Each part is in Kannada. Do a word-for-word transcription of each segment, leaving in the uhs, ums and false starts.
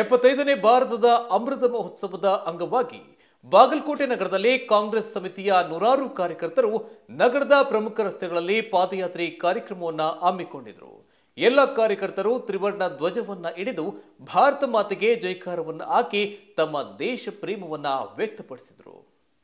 ಎಪ್ಪತ್ತೈದನೇ ಭಾರತದ ಅಮೃತ ಮಹೋತ್ಸವದ ಅಂಗವಾಗಿ ಬಾಗಲಕೋಟೆ ನಗರದಲ್ಲಿ ಕಾಂಗ್ರೆಸ್ ಸಮಿತಿಯ ನೂರಾರು ಕಾರ್ಯಕರ್ತರು ನಗರದ ಪ್ರಮುಖ ರಸ್ತೆಗಳಲ್ಲಿ ಪಾದಯಾತ್ರೆ ಕಾರ್ಯಕ್ರಮವನ್ನು ಹಮ್ಮಿಕೊಂಡಿದ್ದರು. ಎಲ್ಲ ಕಾರ್ಯಕರ್ತರು ತ್ರಿವರ್ಣ ಧ್ವಜವನ್ನ ಹಿಡಿದು ಭಾರತ ಮಾತೆಗೆ ಜೈಕಾರವನ್ನು ಹಾಕಿ ತಮ್ಮ ದೇಶ ಪ್ರೇಮವನ್ನ ವ್ಯಕ್ತಪಡಿಸಿದರು.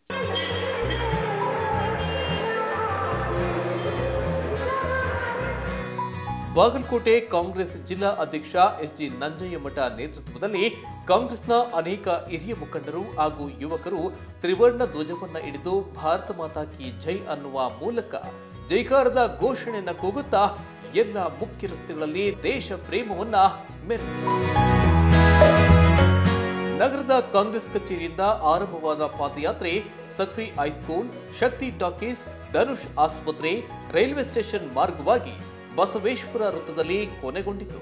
ಬಾಗಲಕೋಟೆ ಕಾಂಗ್ರೆಸ್ ಜಿಲ್ಲಾ ಅಧ್ಯಕ್ಷ ಎಸ್ ಜಿ ನಂಜಯ್ಯಮಠ ನೇತೃತ್ವದಲ್ಲಿ ಕಾಂಗ್ರೆಸ್ನ ಅನೇಕ ಹಿರಿಯ ಮುಖಂಡರು ಹಾಗೂ ಯುವಕರು ತ್ರಿವರ್ಣ ಧ್ವಜವನ್ನ ಹಿಡಿದು ಭಾರತ ಮಾತಾ ಕಿ ಜೈ ಅನ್ನುವ ಮೂಲಕ ಜೈಕಾರದ ಘೋಷಣೆಯನ್ನ ಕೂಗುತ್ತಾ ಎಲ್ಲ ಮುಖ್ಯ ರಸ್ತೆಗಳಲ್ಲಿ ದೇಶ ಪ್ರೇಮವನ್ನ ಮೆರೆದರು. ನಗರದ ಕಾಂಗ್ರೆಸ್ ಕಚೇರಿಯಿಂದ ಆರಂಭವಾದ ಪಾದಯಾತ್ರೆ ಸಕ್ರಿ ಹೈಸ್ಕೂಲ್, ಶಕ್ತಿ ಟಾಕೀಸ್, ಧನುಷ್ ಆಸ್ಪತ್ರೆ, ರೈಲ್ವೆ ಸ್ಟೇಷನ್ ಮಾರ್ಗವಾಗಿ ಬಸವೇಶ್ವರ ವೃತ್ತದಲ್ಲಿ ಕೊನೆಗೊಂಡಿತು.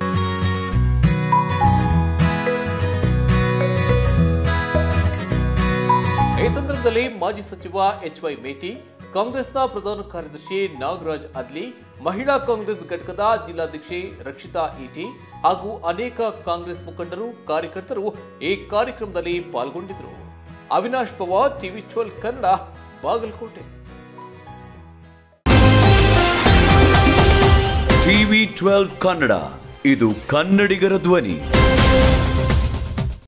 ಈ ಸಂದರ್ಭದಲ್ಲಿ ಮಾಜಿ ಸಚಿವ ಎಚ್ ವೈ ಮೇಟಿ, ಕಾಂಗ್ರೆಸ್ನ ಪ್ರಧಾನ ಕಾರ್ಯದರ್ಶಿ ನಾಗರಾಜ್ ಅದ್ಲಿ, ಮಹಿಳಾ ಕಾಂಗ್ರೆಸ್ ಘಟಕದ ಜಿಲ್ಲಾಧ್ಯಕ್ಷೆ ರಕ್ಷಿತಾ ಈಟಿ ಹಾಗೂ ಅನೇಕ ಕಾಂಗ್ರೆಸ್ ಮುಖಂಡರು, ಕಾರ್ಯಕರ್ತರು ಈ ಕಾರ್ಯಕ್ರಮದಲ್ಲಿ ಪಾಲ್ಗೊಂಡಿದ್ದರು. Avinash Pawar, TV twelve Kannada, Bagalkot. TV twelve Kannada, ಇದು ಕನ್ನಡಿಗರ ಧ್ವನಿ.